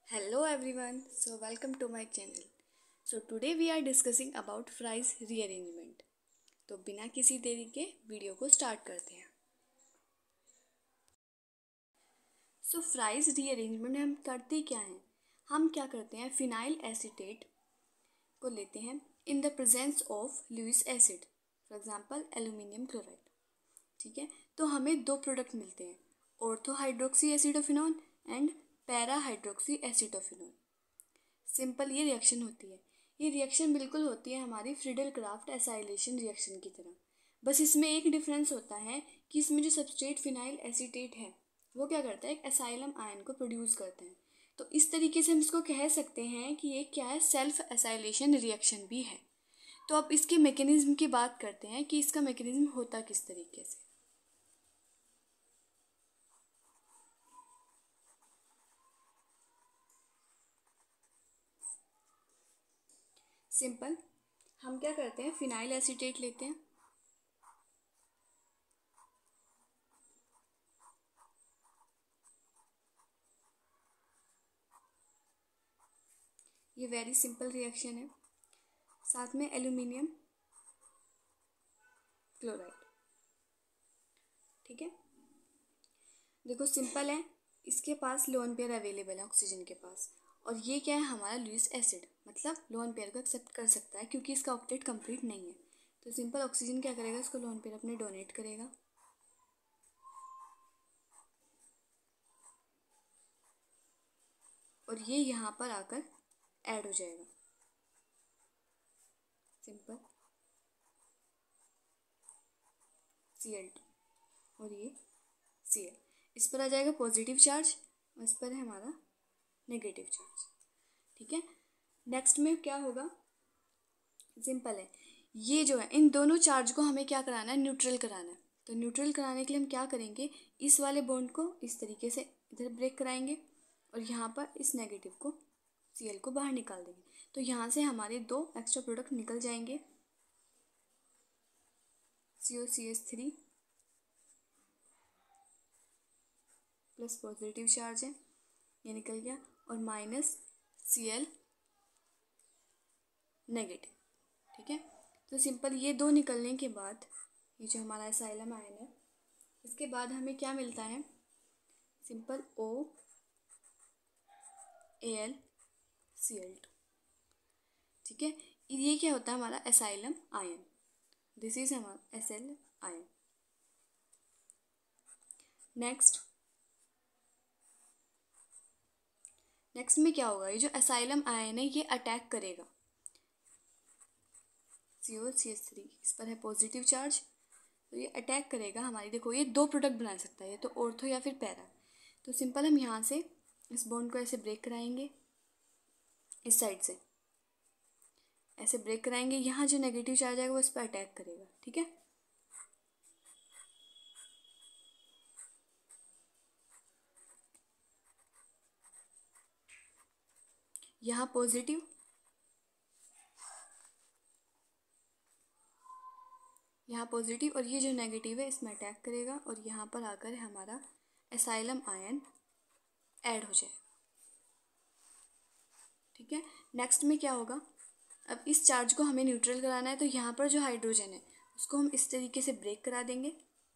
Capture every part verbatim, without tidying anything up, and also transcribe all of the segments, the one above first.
Hello everyone, so welcome to my channel. So today we are discussing about Fry's rearrangement. तो बिना किसी देरी के वीडियो को स्टार्ट करते हैं. सो फ्राइज रीअरेंजमेंट में हम करते क्या हैं? हम क्या करते हैं, फिनाइल एसीटेट को लेते हैं in the presence of Lewis acid, for example aluminium chloride. ठीक है, तो हमें दो प्रोडक्ट मिलते हैं, ortho hydroxy acetophenone and para hydroxy acetophenone. Simple ये रिएक्शन होती है. ये रिएक्शन बिल्कुल होती है हमारी फ्रीडल क्राफ्ट एसाइलेशन रिएक्शन की तरह. बस इसमें एक डिफरेंस होता है कि इसमें जो सबस्ट्रेट फिनाइल एसीटेट है वो क्या करता है, एक एसाइलम आयन को प्रोड्यूस करते हैं. तो इस तरीके से हम इसको कह सकते हैं कि ये क्या है, सेल्फ एसाइलेशन रिएक्शन भी है. तो अब इसके मैकेनिज्म की बात करते हैं कि इसका मैकेनिज्म होता किस तरीके से. सिंपल, हम क्या करते हैं, फिनाइल एसीटेट लेते हैं. ये वेरी सिंपल रिएक्शन है. साथ में एल्यूमिनियम क्लोराइड. ठीक है, देखो सिंपल है. इसके पास लोन पेयर अवेलेबल है ऑक्सीजन के पास, और ये क्या है हमारा लुइस एसिड, मतलब लोन पेयर को एक्सेप्ट कर सकता है क्योंकि इसका ऑक्टेट कंप्लीट नहीं है. तो सिंपल ऑक्सीजन क्या करेगा, इसको लोन पेयर अपने डोनेट करेगा. और ये यहाँ पर आकर ऐड हो जाएगा. सिंपल सी एल टू और ये सी एल, इस पर आ जाएगा पॉजिटिव चार्ज और इस पर है हमारा नेगेटिव चार्ज. ठीक है, नेक्स्ट में क्या होगा, सिंपल है. ये जो है इन दोनों चार्ज को हमें क्या कराना है, न्यूट्रल कराना है. तो न्यूट्रल कराने के लिए हम क्या करेंगे, इस वाले बॉन्ड को इस तरीके से इधर ब्रेक कराएंगे और यहाँ पर इस नेगेटिव को सी एल को बाहर निकाल देंगे. तो यहाँ से हमारे दो एक्स्ट्रा प्रोडक्ट निकल जाएंगे, C O C H three plus positive charge है, ये निकल गया, और माइनस सी एल नेगेटिव. ठीक है, तो सिंपल ये दो निकलने के बाद ये जो हमारा एसाइलम आयन है, इसके बाद हमें क्या मिलता है, simple O A L C L two. ठीक है, ये क्या होता है हमारा एसाइलम आयन. दिस इज हमारा acyl ion. Next next में क्या होगा, ये जो एसाइलम आयन है ये अटैक करेगा सी ओ सी एच थ्री, इस पर है पॉजिटिव चार्ज. तो ये अटैक करेगा हमारी, देखो ये दो प्रोडक्ट बना सकता है, ये तो ऑर्थो या फिर पैरा. तो सिंपल हम यहाँ से इस बॉन्ड को ऐसे ब्रेक कराएंगे, इस साइड से ऐसे ब्रेक कराएंगे. यहाँ जो नेगेटिव चार्ज आएगा वो इस पर अटैक करेगा. ठीक है, यहाँ पॉजिटिव, यहाँ पॉजिटिव, और ये जो नेगेटिव है इसमें अटैक करेगा और यहाँ पर आकर हमारा एसाइलम आयन ऐड हो जाएगा. ठीक है, नेक्स्ट में क्या होगा, अब इस चार्ज को हमें न्यूट्रल कराना है. तो यहाँ पर जो हाइड्रोजन है उसको हम इस तरीके से ब्रेक करा देंगे.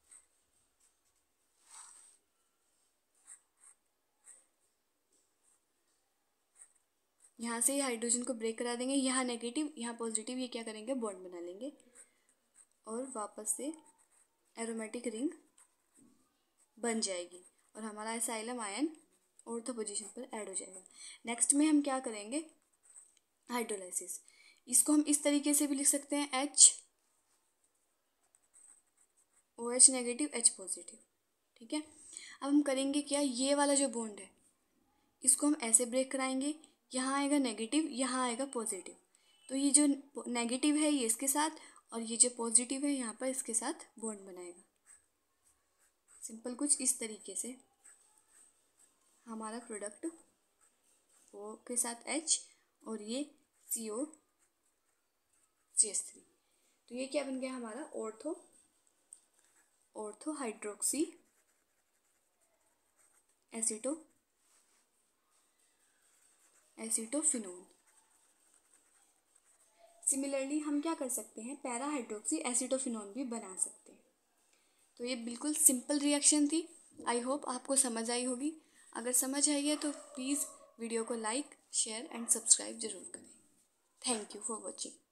यहाँ से ही हाइड्रोजन को ब्रेक करा देंगे, यहाँ नेगेटिव यहाँ पॉजिटिव, ये क्या करेंगे, बॉन्ड बना लेंगे और वापस से एरोमेटिक रिंग बन जाएगी और हमारा एसाइलम आयन ऑर्थो पोजीशन पर ऐड हो जाएगा. नेक्स्ट में हम क्या करेंगे, हाइड्रोलाइसिस. इसको हम इस तरीके से भी लिख सकते हैं, H O H negative H positive. ठीक है, अब हम करेंगे क्या, ये वाला जो बॉन्ड है इसको हम ऐसे ब्रेक कराएंगे, यहाँ आएगा नेगेटिव, यहाँ आएगा पॉजिटिव. तो ये जो नेगेटिव है ये इसके साथ और ये जो पॉजिटिव है यहाँ पर इसके साथ बॉन्ड बनाएगा. सिंपल कुछ इस तरीके से हमारा प्रोडक्ट ओ के साथ एच और ये सी ओ सी एच थ्री. तो ये क्या बन गया हमारा, ortho ortho hydroxy aceto acetophenone. Similarly हम क्या कर सकते हैं, पैरा हाइड्रोक्सी एसीटोफिनोन भी बना सकते हैं। तो ये बिल्कुल सिंपल रिएक्शन थी। आई होप आपको समझ आई होगी। अगर समझ आई है तो प्लीज़ वीडियो को लाइक शेयर एंड सब्सक्राइब जरूर करें। Thank you for watching.